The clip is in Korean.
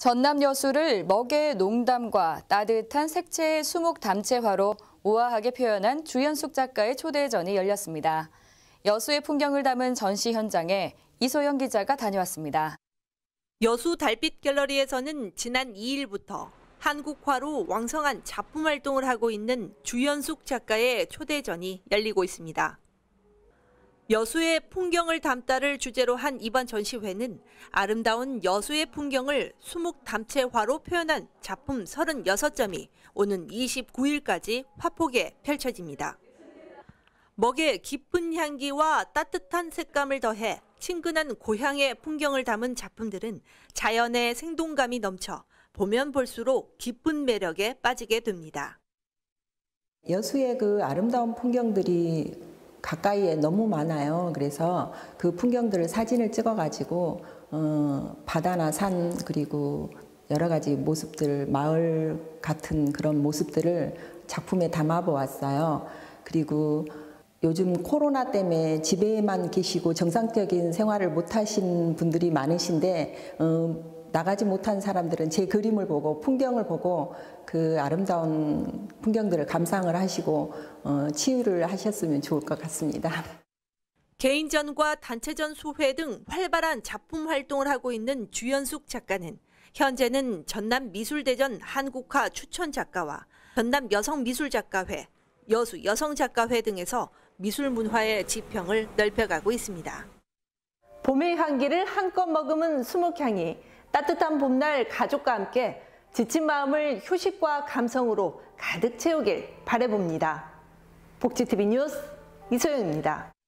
전남 여수를 먹의 농담과 따뜻한 색채의 수목 담채화로 우아하게 표현한 주연숙 작가의 초대전이 열렸습니다. 여수의 풍경을 담은 전시 현장에 이소영 기자가 다녀왔습니다. 여수 달빛 갤러리에서는 지난 2일부터 한국화로 왕성한 작품 활동을 하고 있는 주연숙 작가의 초대전이 열리고 있습니다. 여수의 풍경을 담다를 주제로 한 이번 전시회는 아름다운 여수의 풍경을 수목 담채화로 표현한 작품 36점이 오는 29일까지 화폭에 펼쳐집니다. 먹의 깊은 향기와 따뜻한 색감을 더해 친근한 고향의 풍경을 담은 작품들은 자연의 생동감이 넘쳐 보면 볼수록 깊은 매력에 빠지게 됩니다. 여수의 그 아름다운 풍경들이 가까이에 너무 많아요. 그래서 그 풍경들을 사진을 찍어가지고 바다나 산 그리고 여러 가지 모습들, 마을 같은 그런 모습들을 작품에 담아보았어요. 그리고 요즘 코로나 때문에 집에만 계시고 정상적인 생활을 못하신 분들이 많으신데 나가지 못한 사람들은 제 그림을 보고 풍경을 보고 그 아름다운 풍경들을 감상을 하시고 치유를 하셨으면 좋을 것 같습니다. 개인전과 단체전 수회 등 활발한 작품 활동을 하고 있는 주연숙 작가는 현재는 전남 미술대전 한국화 추천 작가와 전남 여성미술작가회, 여수 여성작가회 등에서 미술 문화의 지평을 넓혀가고 있습니다. 봄의 향기를 한껏 머금은 수목향이 따뜻한 봄날 가족과 함께 지친 마음을 휴식과 감성으로 가득 채우길 바라봅니다. 복지TV 뉴스 이소영입니다.